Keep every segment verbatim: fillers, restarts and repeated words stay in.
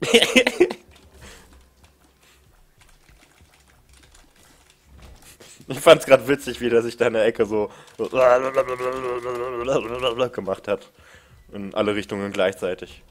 Ich fand's gerade witzig, wie der sich da in der Ecke so gemacht hat. In alle Richtungen gleichzeitig.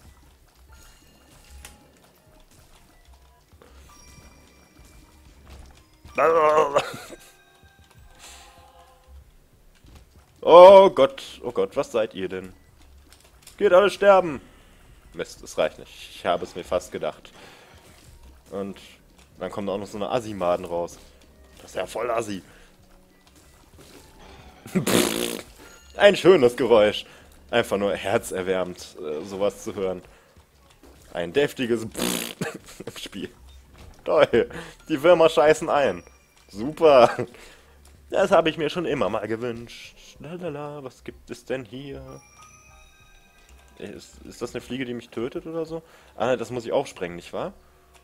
Oh Gott, oh Gott, was seid ihr denn? Geht alle sterben! Mist, es reicht nicht. Ich habe es mir fast gedacht. Und dann kommt auch noch so eine Assi-Maden raus. Das ist ja voll Assi. Ein schönes Geräusch. Einfach nur herzerwärmend, äh, sowas zu hören. Ein deftiges im Spiel. Toll. Die Würmer scheißen ein. Super. Das habe ich mir schon immer mal gewünscht. Lalala, was gibt es denn hier? Ist, ist das eine Fliege, die mich tötet oder so? Ah, das muss ich auch sprengen, nicht wahr?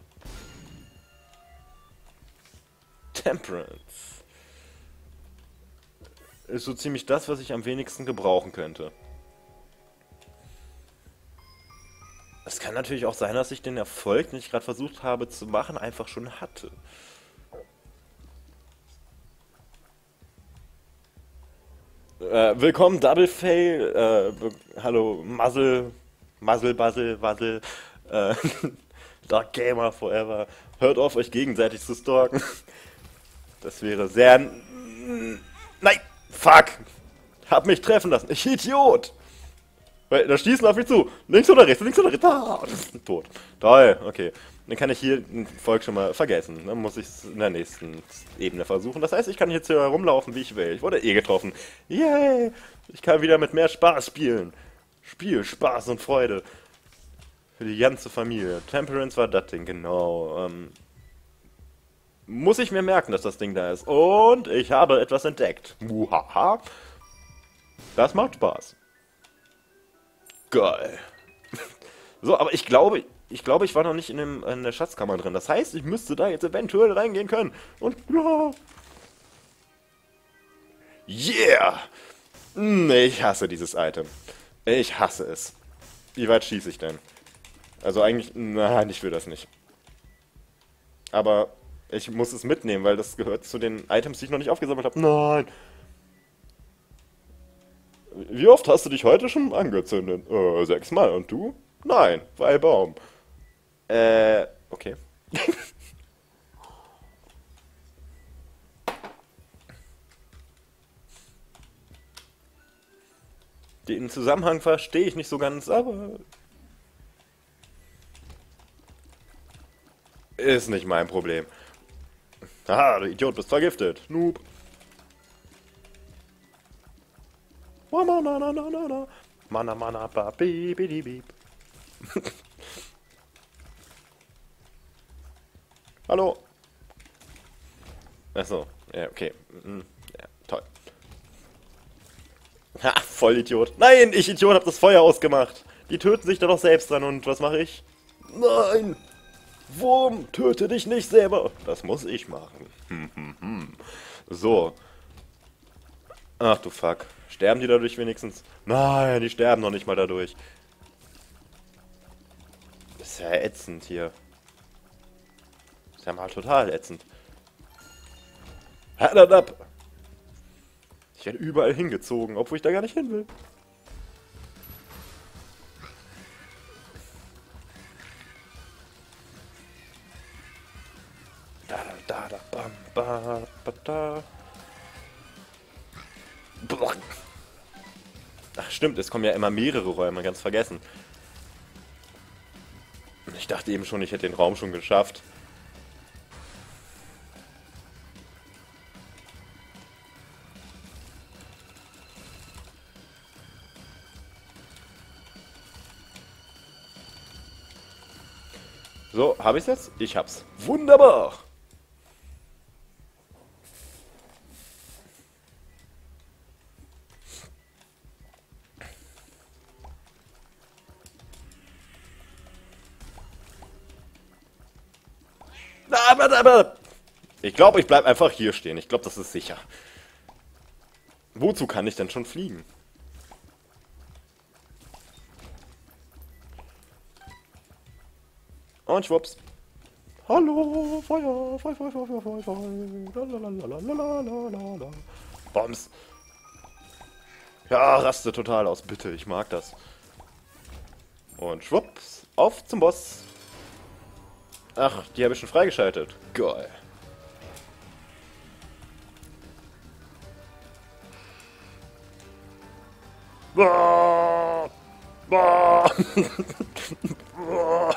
Temperance. Ist so ziemlich das, was ich am wenigsten gebrauchen könnte. Es kann natürlich auch sein, dass ich den Erfolg, den ich gerade versucht habe zu machen, einfach schon hatte. Äh, willkommen, Double Fail. Äh, hallo, Muzzle, Muzzle, Buzzle, Wuzzle. Äh, Dark Gamer Forever. Hört auf, euch gegenseitig zu stalken. Das wäre sehr... Nein! Fuck! Hab mich treffen lassen. Ich Idiot! Weil, da schießen auf mich zu. Links oder rechts, links oder rechts. Ah, das ist tot. Toll, okay. Dann kann ich hier ein Volk schon mal vergessen. Dann muss ich es in der nächsten Ebene versuchen. Das heißt, ich kann jetzt hier herumlaufen, wie ich will. Ich wurde eh getroffen. Yay! Ich kann wieder mit mehr Spaß spielen. Spiel, Spaß und Freude. Für die ganze Familie. Temperance war das Ding, genau. Ähm, muss ich mir merken, dass das Ding da ist. Und ich habe etwas entdeckt. Muhaha. Das macht Spaß. Geil. So, aber ich glaube, ich glaube, ich war noch nicht in, dem, in der Schatzkammer drin. Das heißt, ich müsste da jetzt eventuell reingehen können. Und ja. Yeah! Hm, ich hasse dieses Item. Ich hasse es. Wie weit schieße ich denn? Also eigentlich, nein, ich will das nicht. Aber ich muss es mitnehmen, weil das gehört zu den Items, die ich noch nicht aufgesammelt habe. Nein! Wie oft hast du dich heute schon angezündet? Äh, sechsmal. Und du? Nein, weil Baum. Äh, okay. Den Zusammenhang verstehe ich nicht so ganz, aber... Ist nicht mein Problem. Haha, du Idiot, bist vergiftet. Noob. Mana, mana, mana, mana, mana, ba, beep, beep, beep. Hallo. Achso, ja, okay. Mhm. Ja, toll. Ha, voll Idiot. Nein, ich Idiot, hab das Feuer ausgemacht. Die töten sich da doch selbst dran und was mache ich? Nein! Wurm, töte dich nicht selber. Das muss ich machen. Hm, hm, hm. So. Ach du Fuck. Sterben die dadurch wenigstens? Nein, die sterben noch nicht mal dadurch. Das ist ja ätzend hier. Das ist ja mal total ätzend. Halt ab! Ich werde überall hingezogen, obwohl ich da gar nicht hin will. Da, da, da, bam, ba, ba, da. Ach stimmt, es kommen ja immer mehrere Räume, ganz vergessen. Ich dachte eben schon, ich hätte den Raum schon geschafft. So, habe ich es jetzt? Ich hab's. Wunderbar! Ich glaube, ich bleibe einfach hier stehen. Ich glaube, das ist sicher. Wozu kann ich denn schon fliegen? Und schwupps. Hallo, Feuer, Feuer, Feuer, Feuer, Feuer, Feuer, lalalala. Bombs. Ja, raste total aus, bitte, ich mag das. Und schwupps, auf zum Boss. Ach, die habe ich schon freigeschaltet. Geil. Boah. Boah. Boah.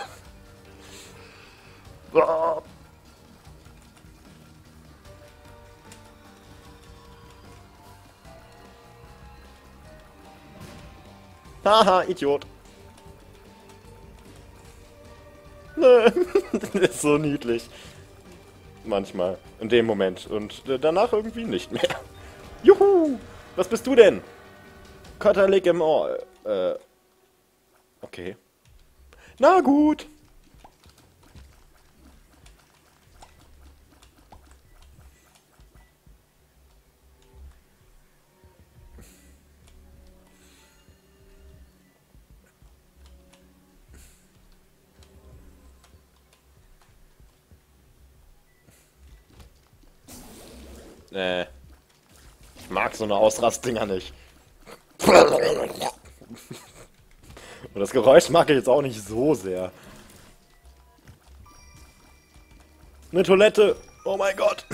Boah. Haha, Idiot. Nö. Das ist so niedlich. Manchmal. In dem Moment. Und danach irgendwie nicht mehr. Juhu! Was bist du denn? Katalik im Ohr. Äh. Okay. Na gut. Äh. Ich mag so eine Ausrastdinger nicht. Und das Geräusch mag ich jetzt auch nicht so sehr. Eine Toilette! Oh mein Gott!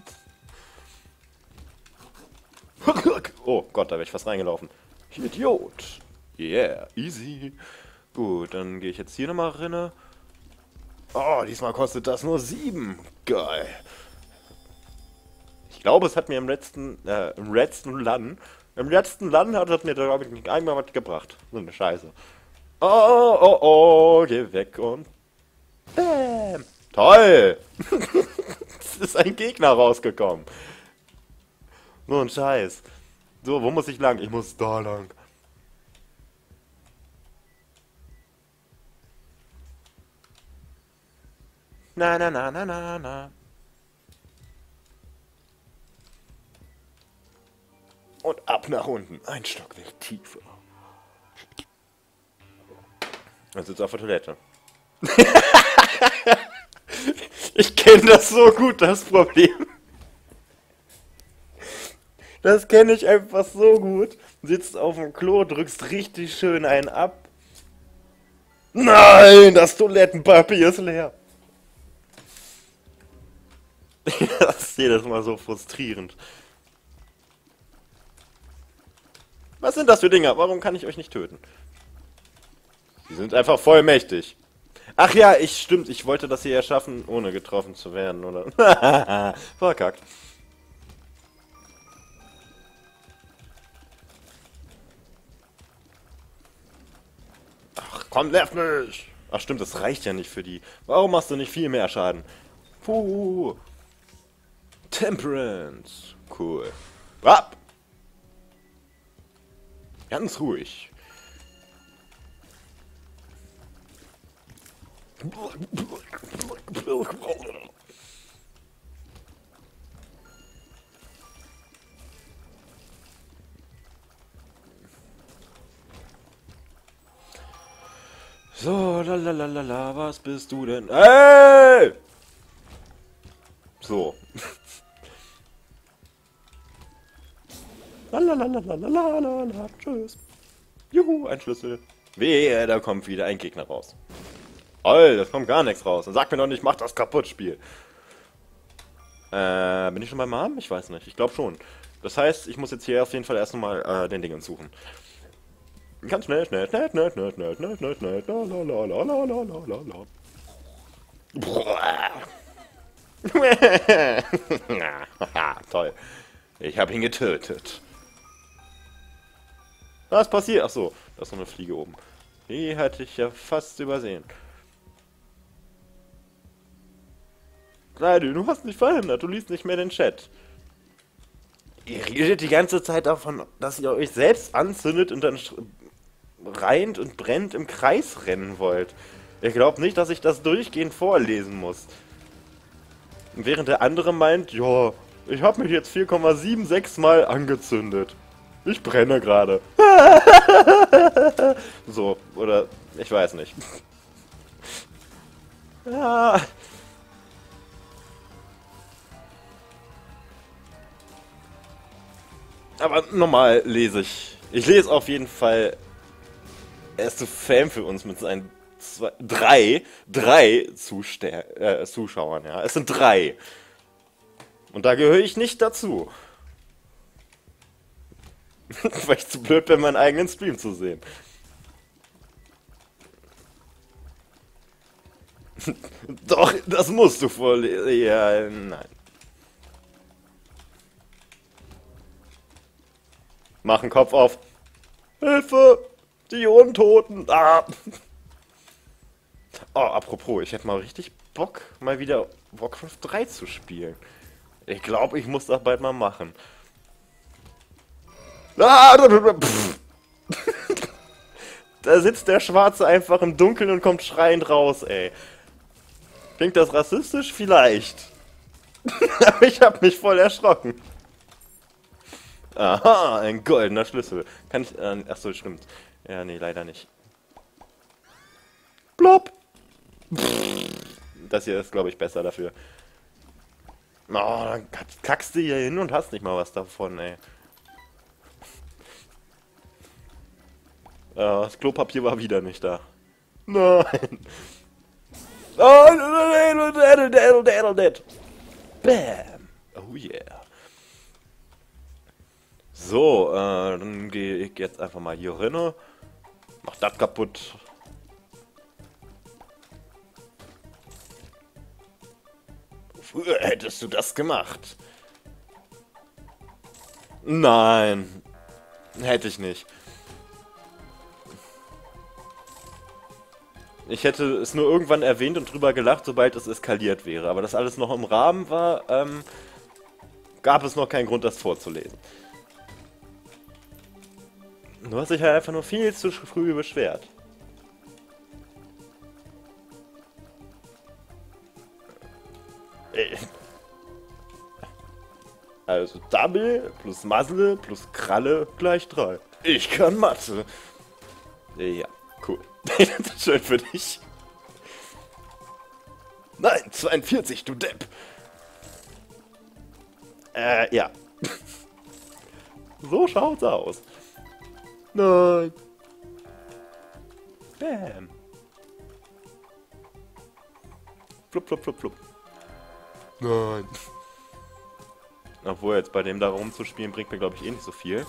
Oh Gott, da wäre ich fast reingelaufen. Idiot! Yeah, easy. Gut, dann gehe ich jetzt hier nochmal rein. Oh, diesmal kostet das nur sieben. Geil. Ich glaube, es hat mir im letzten, äh, im letzten Land, im letzten Land hat es mir, glaube ich, nicht einmal was gebracht. So eine Scheiße. Oh, oh, oh, geh weg und bäm. Toll! Es ist ein Gegner rausgekommen. So ein Scheiß. So, wo muss ich lang? Ich muss da lang. Na, na, na, na, na, na. Und ab nach unten. Ein Stockwerk tiefer. Dann sitzt auf der Toilette. Ich kenne das so gut, das Problem. Das kenne ich einfach so gut. Sitzt auf dem Klo, drückst richtig schön einen ab. Nein, das Toilettenpapier ist leer. Das ist jedes Mal so frustrierend. Was sind das für Dinger? Warum kann ich euch nicht töten? Sie sind einfach voll mächtig. Ach ja, ich stimmt, ich wollte das hier erschaffen, ohne getroffen zu werden, oder? Verkackt. Ach komm, nerv mich! Ach stimmt, das reicht ja nicht für die. Warum machst du nicht viel mehr Schaden? Puh. Temperance. Cool. Ab! Ganz ruhig. So, lalalala, was bist du denn? Hey! So. Lalalala, tschüss. Juhu, ein Schlüssel. Wehe, da kommt wieder ein Gegner raus. Toll, das kommt gar nichts raus. Dann sag mir doch nicht, mach das kaputt, Spiel. Äh, bin ich schon bei Mom? Ich weiß nicht. Ich glaube schon. Das heißt, ich muss jetzt hier auf jeden Fall erst mal äh, den Dingen suchen. Ganz schnell, schnell, schnell, schnell, schnell, schnell, schnell, schnell, schnell, lalalala. Toll. Ich habe ihn getötet. Was passiert? Achso, da ist noch eine Fliege oben. Die hatte ich ja fast übersehen. Leute, du hast mich verhindert, du liest nicht mehr den Chat. Ihr redet die ganze Zeit davon, dass ihr euch selbst anzündet und dann reint und brennt im Kreis rennen wollt. Ihr glaubt nicht, dass ich das durchgehend vorlesen muss. Während der andere meint, ja, ich habe mich jetzt vier Komma sechsundsiebzig Mal angezündet. Ich brenne gerade. So, oder ich weiß nicht. Ja. Aber normal lese ich. Ich lese auf jeden Fall. Er ist zu Fan für uns mit seinen zwei, drei, drei Zuster äh, Zuschauern, ja. Es sind drei. Und da gehöre ich nicht dazu. Weil ich zu blöd bin, meinen eigenen Stream zu sehen. Doch, das musst du vorlesen. Ja, nein. Mach den Kopf auf. Hilfe! Die Untoten! Ah! Oh, apropos, ich hätte mal richtig Bock, mal wieder Warcraft drei zu spielen. Ich glaube, ich muss das bald mal machen. Ah, pff. Da sitzt der Schwarze einfach im Dunkeln und kommt schreiend raus, ey. Klingt das rassistisch? Vielleicht. Aber ich hab mich voll erschrocken. Aha, ein goldener Schlüssel. Kann ich... Äh, achso, stimmt. Ja, nee, leider nicht. Plopp. Das hier ist, glaube ich, besser dafür. Oh, dann kackst du hier hin und hast nicht mal was davon, ey. Ja, das Klopapier war wieder nicht da. Nein. Oh, bam. Oh yeah. So, äh, dann gehe ich jetzt einfach mal hier rein. Mach das kaputt. Früher hättest du das gemacht. Nein. Hätte ich nicht. Ich hätte es nur irgendwann erwähnt und drüber gelacht, sobald es eskaliert wäre. Aber das alles noch im Rahmen war, ähm, gab es noch keinen Grund, das vorzulesen. Du hast dich halt einfach nur viel zu früh beschwert. Also Double plus Muzzle plus Kralle gleich drei. Ich kann Mathe. Ja, cool. Das ist schön für dich. Nein, zweiundvierzig, du Depp. Äh, ja. So schaut's aus. Nein. Bam. Flup, flup, flup, flup. Nein. Obwohl, jetzt bei dem da rumzuspielen, bringt mir, glaube ich, eh nicht so viel.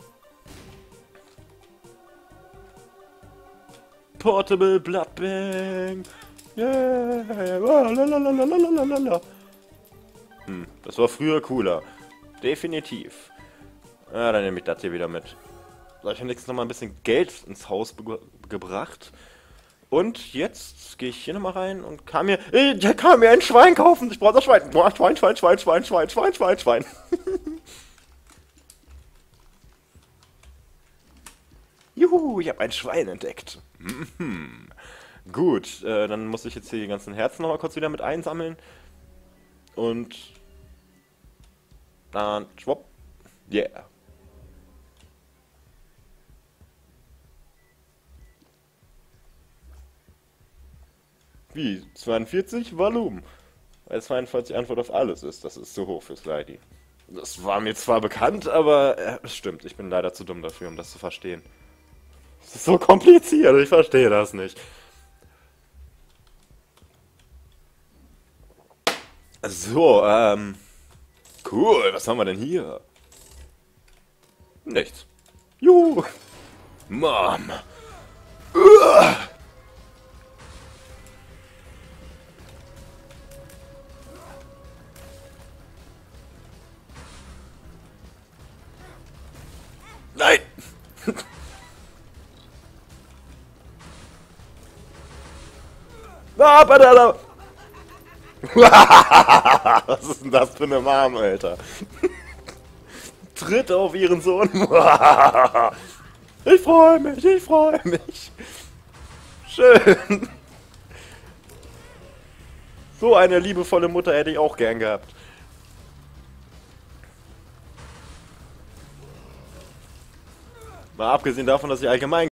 Portable Bloodbang. Yeah. Lalalala. Hm, das war früher cooler. Definitiv. Ja, dann nehme ich das hier wieder mit. So, ich habe jetzt noch mal ein bisschen Geld ins Haus gebracht. Und jetzt gehe ich hier nochmal rein und kann mir... Äh, der kann mir ein Schwein kaufen. Ich brauche das Schwein. Boah, Schwein, Schwein, Schwein, Schwein, Schwein, Schwein, Schwein, Schwein. Juhu, ich habe ein Schwein entdeckt. Mhm. Gut, äh, dann muss ich jetzt hier die ganzen Herzen nochmal kurz wieder mit einsammeln. Und... dann... schwupp. Yeah. Wie? zweiundvierzig? Volumen. Weil zweiundvierzig Antwort auf alles ist. Das ist zu hoch fürs Lady. Das war mir zwar bekannt, aber äh, es stimmt. Ich bin leider zu dumm dafür, um das zu verstehen. Es ist so kompliziert, ich verstehe das nicht. So, ähm... cool, was haben wir denn hier? Nichts. Juhu! Mom! Uah! Nein! Ah, badada. Was ist denn das für eine Mom, Alter? Tritt auf ihren Sohn. Ich freue mich, ich freue mich. Schön. So eine liebevolle Mutter hätte ich auch gern gehabt. Mal abgesehen davon, dass ich allgemein